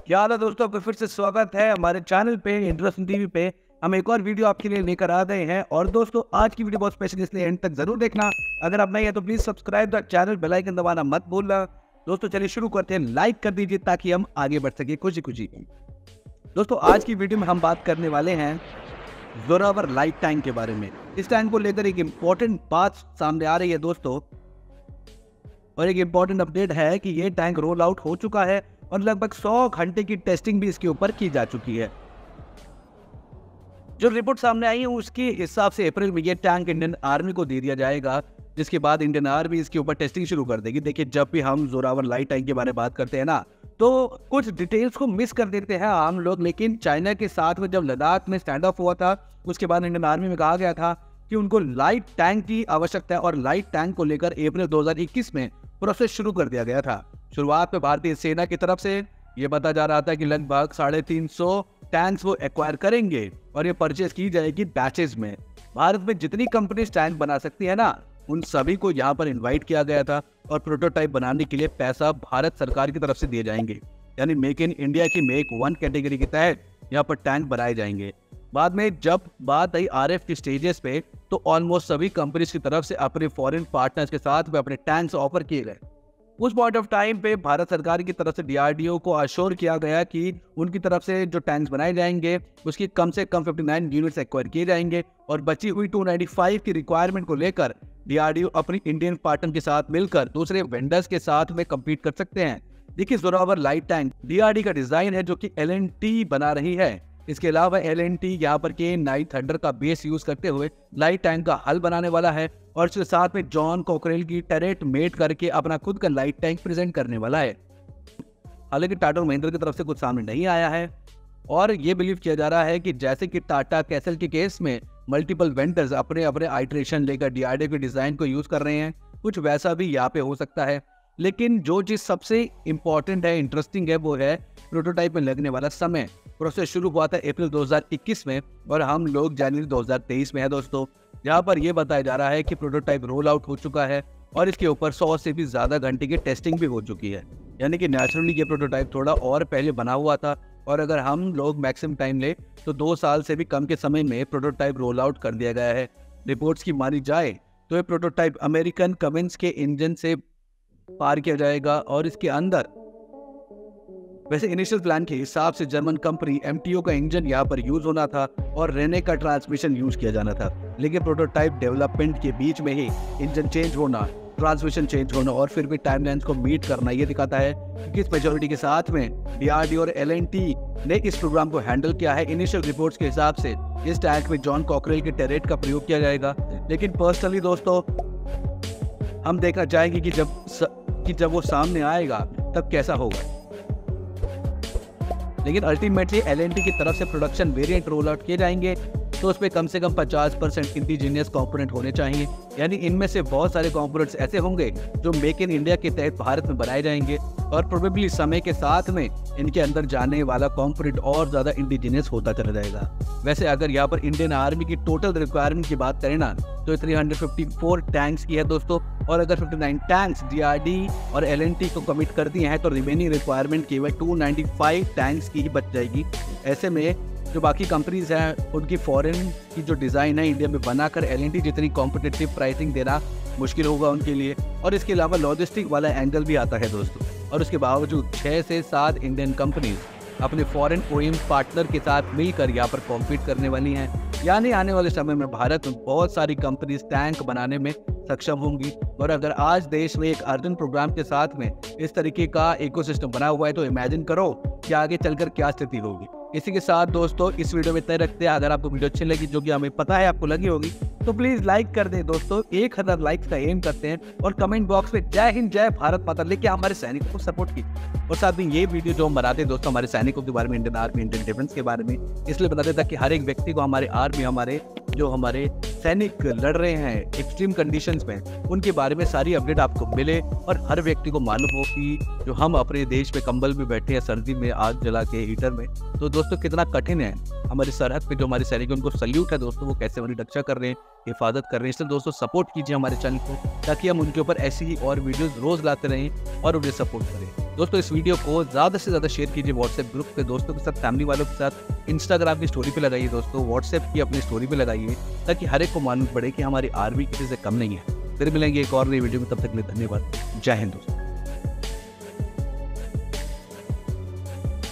क्या हाल है दोस्तों, आपका फिर से स्वागत है हमारे चैनल पे इंटरेस्टिंग टीवी पे। हम एक और वीडियो आपके लिए लेकर आ गए हैं और दोस्तों आज की वीडियो बहुत स्पेशल, इसलिए एंड तक जरूर देखना। अगर आप नए हैं तो please subscribe the channel, bell icon दबाना मत भूलना। दोस्तों चलिए शुरू करते हैं, लाइक कर दीजिए ताकि हम आगे बढ़ सके खुशी खुशी। दोस्तों आज की वीडियो में हम बात करने वाले हैं जोरावर लाइट टैंक के बारे में। इस टैंक को लेकर एक इम्पोर्टेंट बात सामने आ रही है दोस्तों, और एक इम्पोर्टेंट अपडेट है कि ये टैंक रोल आउट हो चुका है और लगभग 100 घंटे की टेस्टिंग भी इसके ऊपर की जा चुकी है। जो रिपोर्ट सामने आई है उसके हिसाब से अप्रैल में ये टैंक इंडियन आर्मी को दे दिया जाएगा, जिसके बाद इंडियन आर्मी इसके ऊपर टेस्टिंग शुरू कर देगी। देखिए, जब भी हम जोरावर लाइट टैंक के बारे में बात करते हैं ना, तो कुछ डिटेल्स को मिस कर देते हैं आम लोग। लेकिन चाइना के साथ में जब लद्दाख में स्टैंड ऑफ हुआ था, उसके बाद इंडियन आर्मी में कहा गया था कि उनको लाइट टैंक की आवश्यकता है और लाइट टैंक को लेकर अप्रैल 2021 में प्रोसेस शुरू कर दिया गया था। शुरुआत में भारतीय सेना की तरफ से ये बताया जा रहा था कि लगभग 350 टैंक्स वो एक्वायर करेंगे और ये परचेज की जाएगी बैचेस में। भारत में जितनी कंपनीज टैंक बना सकती है ना, उन सभी को यहाँ पर इनवाइट किया गया था और प्रोटोटाइप बनाने के लिए पैसा भारत सरकार की तरफ से दिए जाएंगे। यानी मेक इन इंडिया की मेक वन कैटेगरी के तहत यहाँ पर टैंक बनाए जाएंगे। बाद में जब बात आई आरएफ की स्टेजेस पे, तो ऑलमोस्ट सभी कंपनीज की तरफ से अपने फॉरेन पार्टनर्स के साथ में अपने टैंक्स ऑफर किए गए। उस पॉइंट ऑफ टाइम पे भारत सरकार की तरफ से डीआरडीओ को अश्योर किया गया कि उनकी तरफ से जो टैंक्स बनाए जाएंगे उसकी कम से कम 59 यूनिट्स एक्वायर किए जाएंगे और बची हुई 295 की रिक्वायरमेंट को लेकर डीआरडीओ अपनी इंडियन पार्टनर के साथ मिलकर दूसरे वेंडर्स के साथ में कम्पीट कर सकते हैं। देखिए, जोरावर लाइट टैंक डीआरडी का डिजाइन है जो कि एलएनटी बना रही है। इसके अलावा एलएनटी यहाँ पर के नाइट थंडर का बेस यूज करते हुए लाइट टैंक का हल बनाने वाला है और इसके साथ में जॉन कॉकरेल की टरेट मेट करके अपना खुद का लाइट टैंक प्रेजेंट करने वाला है। हालांकि टाटा और महिंद्रा की तरफ से कुछ सामने नहीं आया है और ये बिलीव किया जा रहा है कि जैसे कि टाटा कैसल के केस में मल्टीपल वेंडर्स अपने अपने आइटरेशन लेकर डीआरडीओ के डिजाइन को यूज कर रहे हैं, कुछ वैसा भी यहाँ पे हो सकता है। लेकिन जो चीज सबसे इंपॉर्टेंट है, इंटरेस्टिंग है, वो है प्रोटोटाइप में लगने वाला समय। प्रोसेस शुरू हुआ था अप्रैल 2021 में और हम लोग जनवरी 2023 में है दोस्तों। यहाँ पर यह बताया जा रहा है कि प्रोटोटाइप रोल आउट हो चुका है और इसके ऊपर 100 से भी ज्यादा घंटे की टेस्टिंग भी हो चुकी है। यानी कि नेचुरली ये प्रोटोटाइप थोड़ा और पहले बना हुआ था और अगर हम लोग मैक्सिमम टाइम ले तो 2 साल से भी कम के समय में प्रोटोटाइप रोल आउट कर दिया गया है। रिपोर्ट्स की मानी जाए तो ये प्रोटोटाइप अमेरिकन कमिंस के इंजन से पार किया जाएगा और इसके अंदर वैसे इनिशियल प्लान के हिसाब से जर्मन कंपनी एमटीओ का इंजन यहाँ पर यूज होना था और रेने का ट्रांसमिशन यूज किया जाना था। लेकिन प्रोटोटाइप डेवलपमेंट के बीच में ही इंजन चेंज होना, ट्रांसमिशन चेंज होना और फिर भी टाइमलाइंस को मीट करना, ये दिखाता है कि किस मेजोरिटी के साथ में डीआरडीओ और एलएनटी ने इस प्रोग्राम को हैंडल किया है। इनिशियल रिपोर्ट्स के हिसाब से इस टैंक में जॉन कॉकरेल के टरेट का प्रयोग किया जाएगा। लेकिन पर्सनली दोस्तों हम देखना चाहेंगे कि जब वो सामने आएगा तब कैसा होगा। लेकिन अल्टीमेटली एलएनटी की तरफ से प्रोडक्शन वेरिएंट रोल आउट किए जाएंगे तो उसमें कम से कम 50% इंडिजीनियस कंपोनेंट होने चाहिए। यानी इनमें से बहुत सारे कंपोनेंट्स ऐसे होंगे जो मेक इन इंडिया के तहत भारत में बनाए जाएंगे और प्रोबेबली समय के साथ में इनके अंदर जाने वाला कंपोनेंट और ज्यादा इंडिजीनियस होता चला जाएगा। वैसे अगर यहाँ पर इंडियन आर्मी की टोटल रिक्वायरमेंट की बात करें ना, तो 354 टैंक्स की है दोस्तों, और अगर 59 टैंक्स डीआरडी और एलएनटी को कमिट कर दिए हैं तो रिमेनिंग रिक्वायरमेंट केवल 295 टैंक्स की ही बच जाएगी। ऐसे में जो बाकी कंपनीज हैं उनकी फॉरेन की जो डिज़ाइन है इंडिया में बनाकर एलएनटी जितनी कॉम्पिटिटिव प्राइसिंग देना मुश्किल होगा उनके लिए। और इसके अलावा लॉजिस्टिक वाला एंगल भी आता है दोस्तों। और उसके बावजूद 6 से 7 इंडियन कंपनीज अपने फॉरेन ओईएम पार्टनर के साथ मिलकर यहाँ पर कॉम्पीट करने वाली हैं। यानी आने वाले समय में भारत में बहुत सारी कंपनीज टैंक बनाने में सक्षम होंगी। और अगर आज देश में एक अर्जुन प्रोग्राम के साथ में इस तरीके का इकोसिस्टम बना हुआ है तो इमेजिन करो कि आगे चलकर क्या स्थिति होगी। इसी के साथ दोस्तों इस वीडियो में इतना रखते हैं। अगर आपको वीडियो अच्छी लगी, जो कि हमें पता है आपको लगी होगी, तो प्लीज लाइक कर दें दोस्तों। 1000 लाइक्स का एम करते हैं और कमेंट बॉक्स में जय हिंद जय भारत माता लेके हमारे सैनिकों को सपोर्ट कीजिए। और साथ में ये वीडियो जो हम बनाते हैं दोस्तों हमारे सैनिकों के बारे में, इंडियन आर्मी, इंडियन डिफेंस के बारे में, इसलिए बनाते हैं ताकि हर एक व्यक्ति को हमारे आर्मी, हमारे सैनिक लड़ रहे हैं एक्सट्रीम कंडीशंस में, उनके बारे में सारी अपडेट आपको मिले और हर व्यक्ति को मालूम हो कि जो हम अपने देश में कंबल में बैठे हैं, सर्दी में आग जला के हीटर में, तो दोस्तों कितना कठिन है। हमारी सरहद पे जो हमारे सैनिक उनको सल्यूट है दोस्तों, वो कैसे हमारी रक्षा कर रहे हैं, हिफाजत कर रहे हैं। इसलिए दोस्तों सपोर्ट कीजिए हमारे चैनल को ताकि हम उनके ऊपर ऐसी ही और वीडियोस रोज लाते रहें और उन्हें सपोर्ट करें। दोस्तों इस वीडियो को ज़्यादा से ज़्यादा शेयर कीजिए व्हाट्सएप ग्रुप पे, दोस्तों के साथ, फैमिली वालों के साथ, इंस्टाग्राम की स्टोरी पे लगाइए दोस्तों, व्हाट्सएप की अपनी स्टोरी पे लगाइए, ताकि हर एक को मालूम पड़े कि हमारी आर्मी किसी से कम नहीं है। फिर मिलेंगे एक और नई वीडियो में, तब तक के लिए धन्यवाद। जय हिंद दोस्तों।